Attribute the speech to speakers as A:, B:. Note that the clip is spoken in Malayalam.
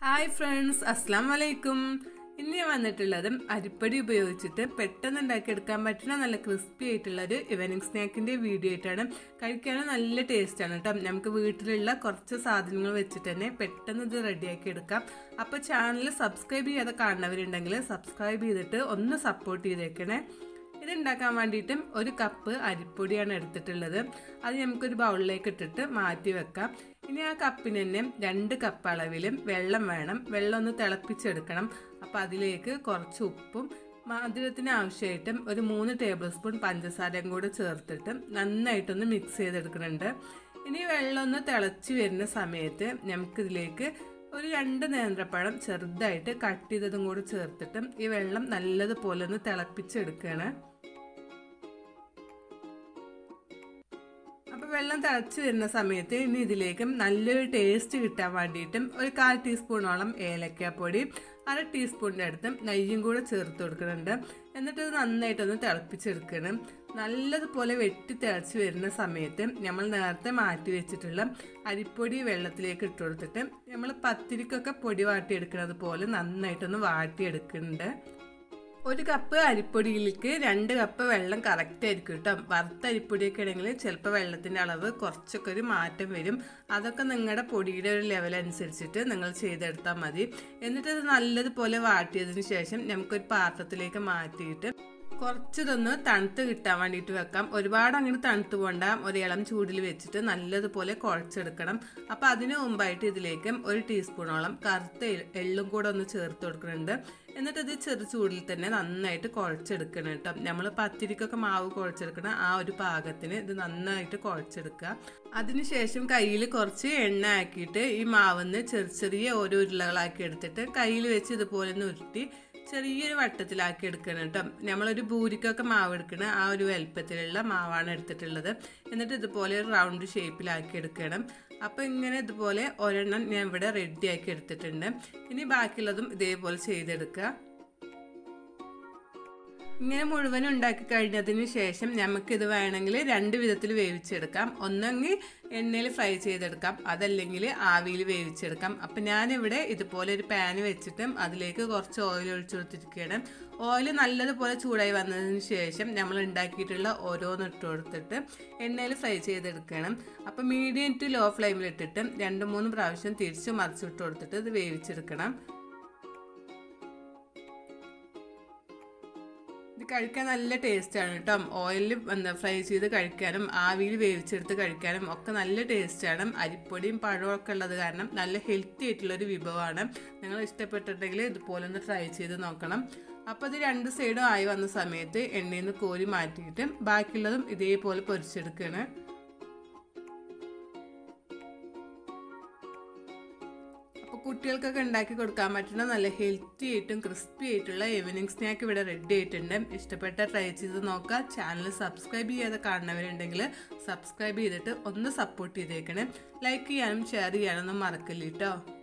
A: ഹായ് ഫ്രണ്ട്സ്, അസ്സലാമു അലൈക്കും. ഇന്ന് ഞാൻ വന്നിട്ടുള്ളതും അരിപ്പൊടി ഉപയോഗിച്ചിട്ട് പെട്ടെന്ന് ഉണ്ടാക്കിയെടുക്കാൻ പറ്റുന്ന നല്ല ക്രിസ്പി ആയിട്ടുള്ളൊരു ഈവനിങ് സ്നാക്കിൻ്റെ വീഡിയോ ആയിട്ടാണ്. കഴിക്കാനും നല്ല ടേസ്റ്റാണ് കേട്ടോ. നമുക്ക് വീട്ടിലുള്ള കുറച്ച് സാധനങ്ങൾ വെച്ചിട്ട് തന്നെ പെട്ടെന്ന് ഇത് റെഡിയാക്കി എടുക്കാം. അപ്പോൾ ചാനൽ സബ്സ്ക്രൈബ് ചെയ്യാതെ കാണുന്നവരുണ്ടെങ്കിൽ സബ്സ്ക്രൈബ് ചെയ്തിട്ട് ഒന്ന് സപ്പോർട്ട് ചെയ്തേക്കണേ. ഇതുണ്ടാക്കാൻ വേണ്ടിയിട്ടും 1 കപ്പ് അരിപ്പൊടിയാണ് എടുത്തിട്ടുള്ളത്. അത് നമുക്കൊരു ബൗളിലേക്ക് ഇട്ടിട്ട് മാറ്റി വെക്കാം. ഇനി ആ കപ്പിന് തന്നെ 2 കപ്പ് അളവിലും വെള്ളം വേണം. വെള്ളം ഒന്ന് തിളപ്പിച്ചെടുക്കണം. അപ്പോൾ അതിലേക്ക് കുറച്ച് ഉപ്പും മധുരത്തിന് ആവശ്യമായിട്ടും ഒരു 3 ടേബിൾ സ്പൂൺ പഞ്ചസാരയും കൂടെ ചേർത്തിട്ട് നന്നായിട്ടൊന്ന് മിക്സ് ചെയ്തെടുക്കുന്നുണ്ട്. ഇനി വെള്ളം ഒന്ന് തിളച്ച് വരുന്ന സമയത്ത് നമുക്കിതിലേക്ക് ഒരു 2 നേന്ത്രപ്പഴം ചെറുതായിട്ട് കട്ട് ചെയ്തതും കൂടി ചേർത്തിട്ട് ഈ വെള്ളം നല്ലതുപോലെ ഒന്ന് തിളപ്പിച്ചെടുക്കുകയാണ്. അപ്പോൾ വെള്ളം തിളച്ച് വരുന്ന സമയത്ത് ഇനി ഇതിലേക്ക് നല്ലൊരു ടേസ്റ്റ് കിട്ടാൻ വേണ്ടിയിട്ടും ഒരു 1/4 ടീസ്പൂണോളം ഏലക്കാപ്പൊടി, 1/2 ടീസ്പൂണിൻ്റെ അടുത്ത് നെയ്യും കൂടെ ചേർത്ത് കൊടുക്കുന്നുണ്ട്. എന്നിട്ട് ഇത് നന്നായിട്ടൊന്ന് തിളപ്പിച്ചെടുക്കണം. നല്ലതുപോലെ വെട്ടി തിളച്ച് വരുന്ന സമയത്ത് നമ്മൾ നേരത്തെ മാറ്റി വെച്ചിട്ടുള്ള അരിപ്പൊടി വെള്ളത്തിലേക്ക് ഇട്ട് കൊടുത്തിട്ട് നമ്മൾ പത്തിരിക്കൊക്കെ പൊടി വാട്ടിയെടുക്കുന്നത് പോലെ നന്നായിട്ടൊന്ന് വാട്ടിയെടുക്കുന്നുണ്ട്. 1 കപ്പ് അരിപ്പൊടിയിലേക്ക് 2 കപ്പ് വെള്ളം കറക്റ്റ് ആയിരിക്കും കേട്ടോ. വറുത്ത അരിപ്പൊടിയൊക്കെ ആണെങ്കിൽ ചിലപ്പോൾ വെള്ളത്തിൻ്റെ അളവ് കുറച്ചൊക്കെ ഒരു മാറ്റം വരും. അതൊക്കെ നിങ്ങളുടെ പൊടിയുടെ ഒരു ലെവൽ അനുസരിച്ചിട്ട് നിങ്ങൾ ചെയ്തെടുത്താൽ മതി. എന്നിട്ട് ഇത് നല്ലതുപോലെ വാട്ടിയതിന് ശേഷം നമുക്കൊരു പാത്രത്തിലേക്ക് മാറ്റിയിട്ട് കുറച്ചിതൊന്ന് തണുത്ത് കിട്ടാൻ വേണ്ടിയിട്ട് വെക്കാം. ഒരുപാട് അങ്ങനെ തണുത്ത് പോണ്ട, ഒരു ഇളം ചൂടിൽ വെച്ചിട്ട് നല്ലതുപോലെ കുഴച്ചെടുക്കണം. അപ്പോൾ അതിന് മുമ്പായിട്ട് ഇതിലേക്ക് 1 ടീസ്പൂണോളം കറുത്ത എള്ളും കൂടെ ഒന്ന് ചേർത്ത് കൊടുക്കുന്നുണ്ട്. എന്നിട്ട് ഇത് ചെറു ചൂടിൽ തന്നെ നന്നായിട്ട് കുഴച്ചെടുക്കണം കേട്ടോ. നമ്മൾ പത്തിരിക്കൊക്കെ മാവ് കുഴച്ചെടുക്കണം ആ ഒരു പാകത്തിന് ഇത് നന്നായിട്ട് കുഴച്ചെടുക്കുക. അതിനുശേഷം കയ്യിൽ കുറച്ച് എണ്ണ ആക്കിയിട്ട് ഈ മാവിന്ന് ചെറിയ ഓരോ ഉരുളകളാക്കി എടുത്തിട്ട് കയ്യിൽ വെച്ച് ഇതുപോലെ ഒന്ന് ഉരുട്ടി ചെറിയൊരു വട്ടത്തിലാക്കി എടുക്കണം കേട്ടോ. നമ്മളൊരു പൂരിക്കൊക്കെ മാവ് എടുക്കണം ആ ഒരു വലുപ്പത്തിലുള്ള മാവാണ് എടുത്തിട്ടുള്ളത്. എന്നിട്ട് ഇതുപോലെ ഒരു റൗണ്ട് ഷേപ്പിലാക്കി എടുക്കണം. അപ്പോൾ ഇങ്ങനെ ഇതുപോലെ ഒരെണ്ണം ഞാൻ ഇവിടെ റെഡിയാക്കി എടുത്തിട്ടുണ്ട്. ഇനി ബാക്കിയുള്ളതും ഇതേപോലെ ചെയ്തെടുക്കുക. ഇങ്ങനെ മുഴുവൻ ഉണ്ടാക്കി കഴിഞ്ഞതിന് ശേഷം നമുക്കിത് വേണമെങ്കിൽ 2 വിധത്തിൽ വേവിച്ചെടുക്കാം. ഒന്നെങ്കിൽ എണ്ണയിൽ ഫ്രൈ ചെയ്തെടുക്കാം, അതല്ലെങ്കിൽ ആവിയിൽ വേവിച്ചെടുക്കാം. അപ്പം ഞാനിവിടെ ഇതുപോലെ ഒരു പാൻ വെച്ചിട്ടും അതിലേക്ക് കുറച്ച് ഓയിൽ ഒഴിച്ചു കൊടുത്തിരിക്കുകയാണ്. ഓയിൽ നല്ലതുപോലെ ചൂടായി വന്നതിന് ശേഷം നമ്മൾ ഉണ്ടാക്കിയിട്ടുള്ള ഓരോന്ന് ഇട്ട് കൊടുത്തിട്ട് എണ്ണയിൽ ഫ്രൈ ചെയ്തെടുക്കണം. അപ്പം മീഡിയം ടു ലോ ഫ്ലെയിമിലിട്ടിട്ട് 2-3 പ്രാവശ്യം തിരിച്ച് മറിച്ചിട്ട് കൊടുത്തിട്ട് ഇത് വേവിച്ചെടുക്കണം. ഇത് കഴിക്കാൻ നല്ല ടേസ്റ്റാണ് കേട്ടോ. ഓയിലിൽ ഫ്രൈ ചെയ്ത് കഴിക്കാനും ആവിയിൽ വേവിച്ചെടുത്ത് കഴിക്കാനും ഒക്കെ നല്ല ടേസ്റ്റാണ്. അരിപ്പൊടിയും പഴവും ഒക്കെ ഉള്ളത് കാരണം നല്ല ഹെൽത്തി ആയിട്ടുള്ളൊരു വിഭവമാണ്. നിങ്ങൾ ഇഷ്ടപ്പെട്ടിട്ടുണ്ടെങ്കിൽ ഇതുപോലെ ഒന്ന് ട്രൈ ചെയ്ത് നോക്കണം. അപ്പോൾ ഇത് 2 സൈഡും ആയി വന്ന സമയത്ത് എണ്ണയിൽ നിന്ന് കോരി മാറ്റിയിട്ട് ബാക്കിയുള്ളതും ഇതേപോലെ പൊരിച്ചെടുക്കുകയാണ്. കുട്ടികൾക്കൊക്കെ ഉണ്ടാക്കി കൊടുക്കാൻ പറ്റുന്ന നല്ല ഹെൽത്തി ആയിട്ടും ക്രിസ്പി ആയിട്ടുള്ള ഈവനിങ് സ്നാക്ക് ഇവിടെ റെഡി ആയിട്ടുണ്ട്. ഇഷ്ടപ്പെട്ട ട്രൈ ചെയ്ത് നോക്കുക. ചാനൽ സബ്സ്ക്രൈബ് ചെയ്യാതെ കാണുന്നവരുണ്ടെങ്കിൽ സബ്സ്ക്രൈബ് ചെയ്തിട്ട് ഒന്ന് സപ്പോർട്ട് ചെയ്തേക്കണേ. ലൈക്ക് ചെയ്യാനും ഷെയർ ചെയ്യാനൊന്നും മറക്കില്ല കേട്ടോ.